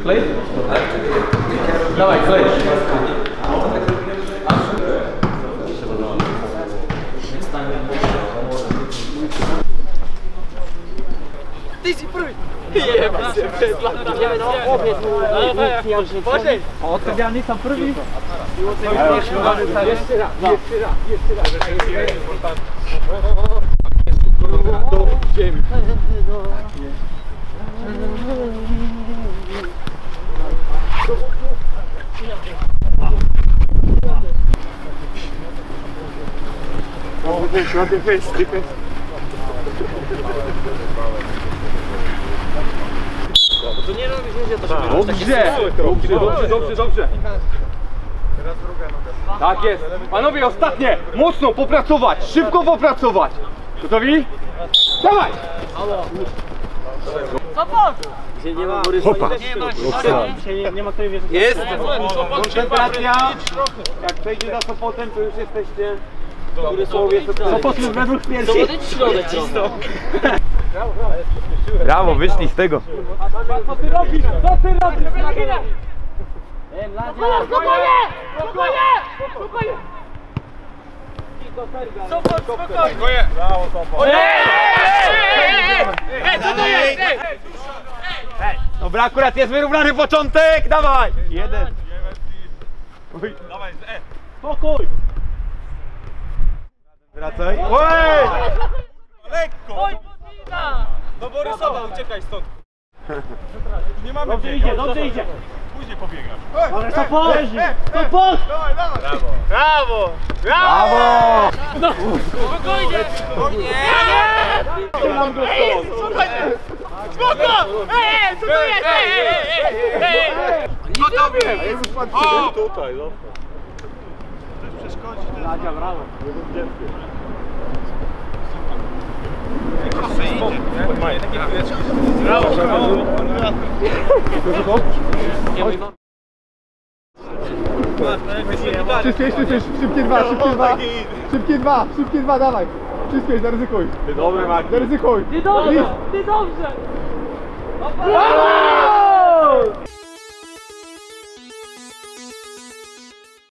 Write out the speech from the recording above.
Klej? Dawaj, klej. Ty si prvý! Jebe se, ideme no, opäť mu finančný fond. A odtedy ja nie som prvý. Ešte raz. To nie robisz nic, to Dobrze. Tak jest. Panowie, ostatnie. Mocno popracować. Szybko popracować. Gotowi? Dawaj! nie ma Hopa! Nie ma której wieży. Jest! Koncentracja. Jak przejdzie za Sopotem, to już jesteście... Sopot już według pierwszy. Brawo, wyszli z tego. Co ty robisz? Spokojnie! Brawo, Sopot! Co to jest? Dobra, akurat jest wyrównany początek. Dawaj! Jeden. Dawaj, Spokój! Wracaj. Oj! lekko! Do Borysowa, uciekaj stąd! Nie mamy Dobrze idzie. Później pobiegasz. Ale Sopot! Sopot! Dawaj! Brawo! No, spokojnie! Nie! Mam go stąd. Spoko! Co to jest? Gotowy! O! Tutaj, no. Chcesz przeszkodzić? Nadia, brawo. Proszę, idzie. Takie chwileczki. Brawo! Szybkie dwa, dawaj. Wszystkie, zaryzykuj. Dobry, Mark. Zaryzykuj. Ty dobrze! Brawo!